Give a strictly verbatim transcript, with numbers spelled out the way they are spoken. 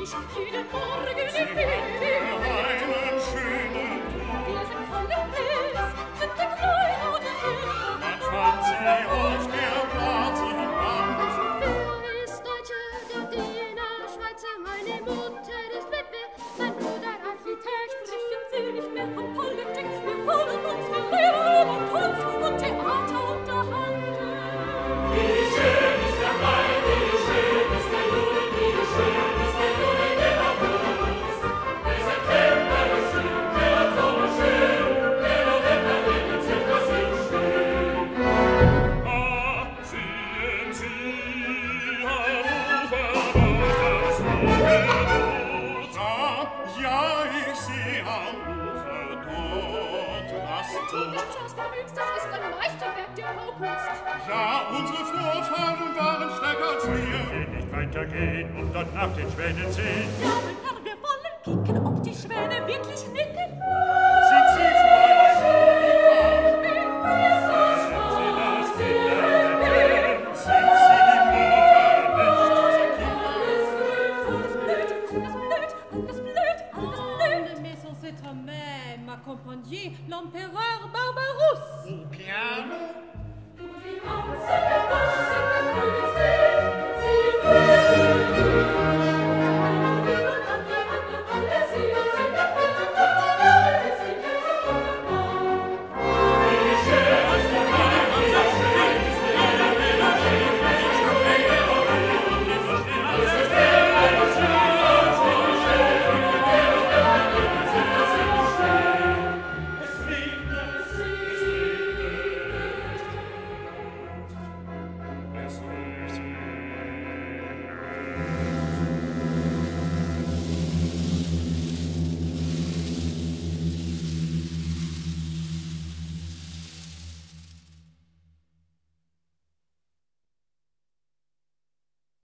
ich jeden Morgen Sie im Bett. einen schönen Tag. Diese Kalenders sind der kleine oder hell. Man fand sie auf der Rasenbahn. Der Chauffeur ist Deutsche, der Diener Schweizer. Meine Mutter ist Witwe, mein Bruder Architekt. Sprechen Sie nicht mehr von Politik, wir wollen uns für Lehrer und Kunst und Theater unterhalten. Wie schön ist der Mai, wie schön ist der Juli, wie schön ist der Juli, der August. Der September ist schön, der Oktober schön, der November, der Dezember sind schön. Ah, sehen Sie, am Ufer das Ruhrgebiet. Ah, ja, ich sehe am Ufer dort das Boot. Das das ist ein Meisterwerk der Baukunst. Ja, unsere Vorfahren waren stärker als wir. Wir nicht weitergehen und dort nach den Schwänen sehen. Ja, mein Herr, wir wollen kicken, ob die Schwäne wirklich nicken. Sind Sie Fräulein Monika? Sie das Kinderlein, Sind Sie die Mutter Alles blöd, alles blöd, alles blöd, alles blöd. Mais sans cette même, ma compagnie, l'empereur Barbaroux.